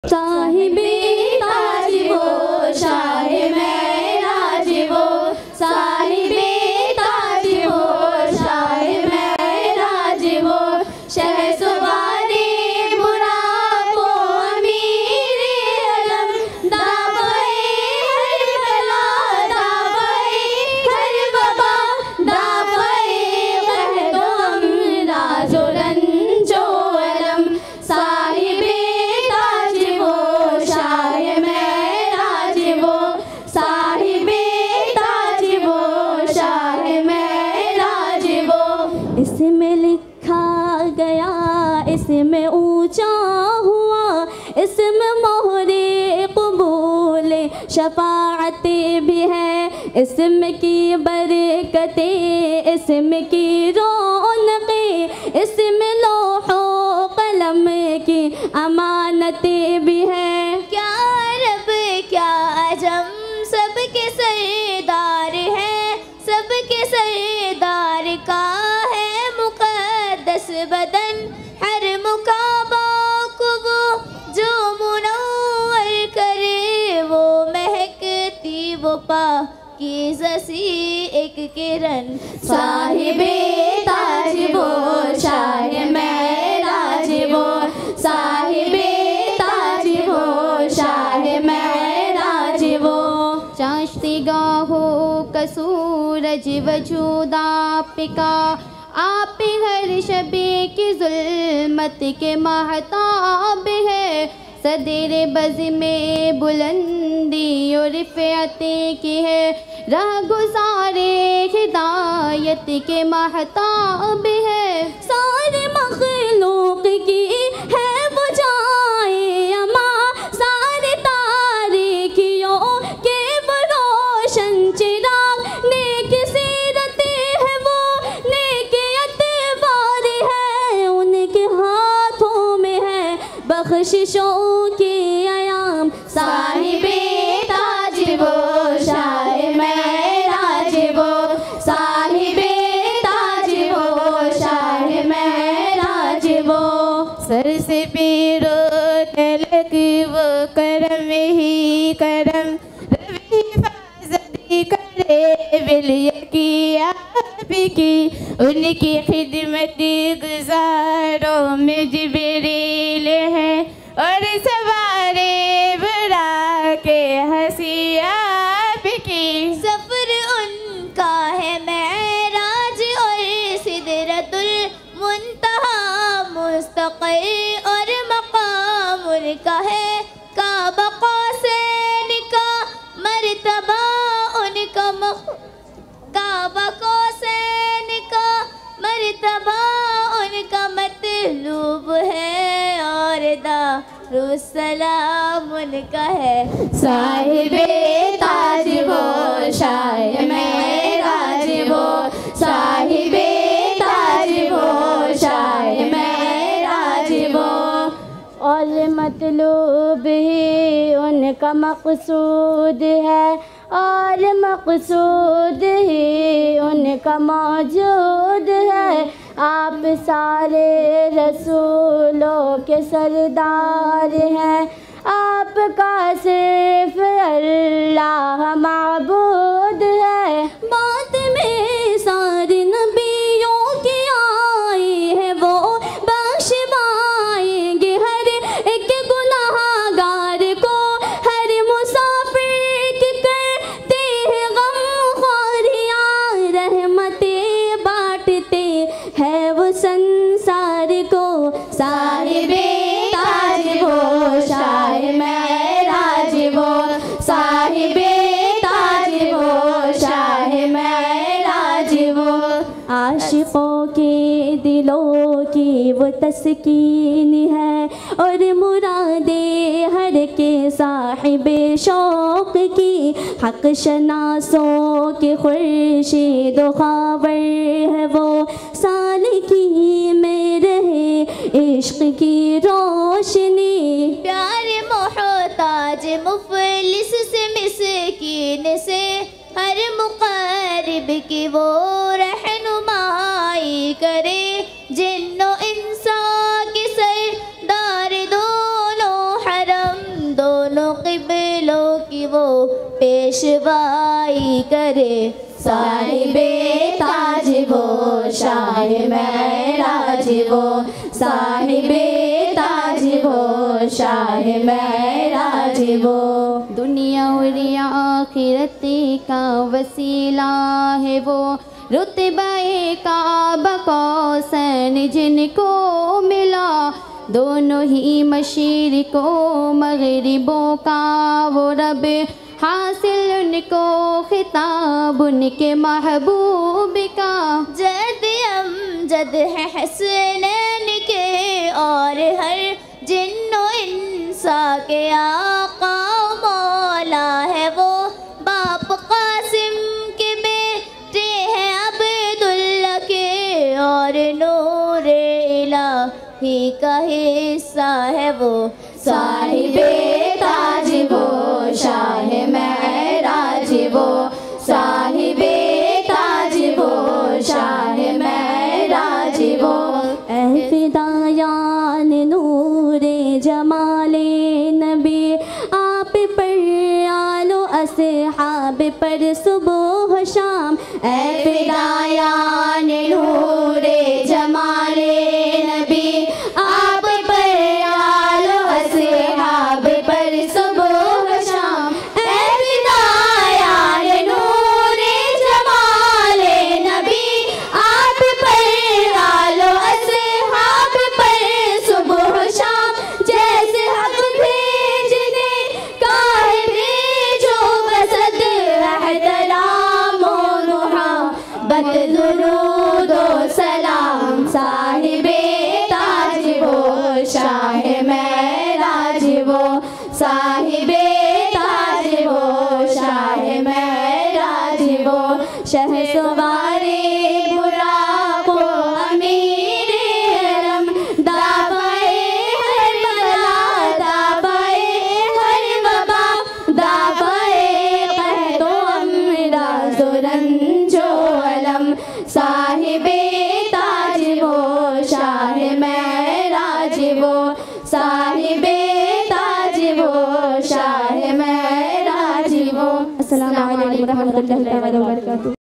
साहिबे ताज वो शाह महराज वो, साहिबे ताज वो शाह महराज वो, शहसवारे बुराको अमीर अलम, दावए हर बला दावए हर वबा, दावए कहदो अमराजो रंजो अलम, साहिबे ताज वो शाह महराज वो, साहिबे ताज वो शाह महराज वो। इसमें लिखा गया, इसमें ऊंचा हुआ, इसमें मोहरे कबूल शफाअत भी है, इसमें की बरकतें, इसमें की रौनकें, इसमें लौहो कलम की अमानतें भी है। क्या अरब क्या अजम सबके सरदार है, सबके सरदार का है मुक़द्दस बदन, हर मुकाबा को वो जो मुनव्वर करे, वो महकती वो पाकीज़ा-सी एक किरण, साहिबे ताज वो शाह महराज वो, साहिबे ताज वो शाह महराज वो। चाश्तिगाहो का सूरज वजूद आपका, आप हर शबे की जुल्मत के महताब है, सदर बज़ में बुलंदी और रिफ़अत की है, राह गुज़ारे हिदायत के महताब है, सारे मखलूक की है वो जाए अमा, सारे तारीकियों के वो रोशन चिराग, नेक सीरत है वो नेक अतबार है, उनके हाथों में है बख्शिशों की अयाम, साहिबे ताज वो शाह महराज वो, साहिबे ताज वो शाह महराज वो। सर से पैरों तलक वो करम ही करम, रवि हिफाज़त करे विलिया की आपकी, उनकी खिदमत गुज़ारों में जिब्रील है, और सवारे बुरा के हंसी आपकी, सफ़र उनका है महराज और सिदरतुल मुंतहा मुस्तक़र, और मक़ाम उनका है काबा क़ौसैन का मर्तबा, उनका काबा क़ौसैन का मर्तबा, उनका मतलूब है और दारुस्सलाम उनका है, साहिबे ताज वो शाह महराज वो, साहिबे ताज वो शाह महराज वो। और मतलूब ही उनका मकसूद है, और मकसूद ही उनका मौजूद है, आप सारे रसूलों के सरदार हैं, आपका सिर्फ अल्लाह माबूद है। बात में सारे नबियों की आई है वो, बख्शवाएंगे हर एक गुनाहगार को, हर मुसाफिर की करते हैं गमख्वारियाँ, रहमतें बांटते हैं वो संसार को, साहिबे ताज वो शाह महराज वो, साहिबे ताज वो शाह महराज वो। आशिकों के दिलों की वो तस्कीन है, और मुरादे हर के साहिबे शौक़ की, हक़ शनासों के खुर्शीद ख़ाबर है वो, सालिकी में रहे इश्क़ की रोशनी, प्यारे मोहताज मुफलिस से मिस्कीन से, हर मुक़र्रिब की वो रहनुमाई करे, जिन्नो इंसान के सरदार दोनों हरम, दोनों क़िबलों की वो पेशवाई करे। साहिबे ताज वो शाह महराज वो, साहिबे ताज वो शाह महराज वो। दुनिया और आखिरत का वसीला है वो, रुतबे काबा कौसन जिनको मिला। दोनों ही मशरिकों मगरिबों का वो रब, हासिल उनको खिताब उनके महबूब का। जद अमजद है हसनैन के और हर जिन्नो इंसा के आका मौला है वो। बाप कासिम के बेटे हैं अब्दुल्ला के, और नूरे इलाही का हिस्सा है वो। साहिबे ताज वो शाह महराज वो, साहिबे ताज वो शाह महराज वो। ऐ फिदायान नूरे जमाले नबी, आप पर आलो असहाब पर सुबह शाम। ऐ फिदायान नूरे जमाले नबी, आप पर आलो असहाब पर सुबह शाम। ऐ फिदायान नूरे जमाले नबी, आप पर आलो असहाब पर सुबह शाम। जैसे हक भेजने काहे भेजो बसद एहतराम मोहब्बत दुरूद व सलाम। साहिबे ताज वो शाह महराज वो, साहिबे ताज वो शाह महराज वो। शहसवारे बुराक व अमीर हरम, दावाए हर बला दावाए हर वबा, दावाए कहतो अमराज़ व रंज व अलम। साहिबे ताज वो शाह महराज वो, साहिबे ताज वो शाह महराज वो। अस्सलामु अलैकुम व रहमतुल्लाहि व बरकातुहू।